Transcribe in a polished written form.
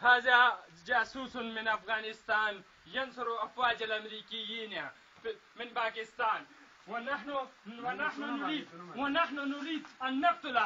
هذا جاسوس من أفغانستان ينصر أفواج الأمريكيين من باكستان، ونحن نريد أن نقتله.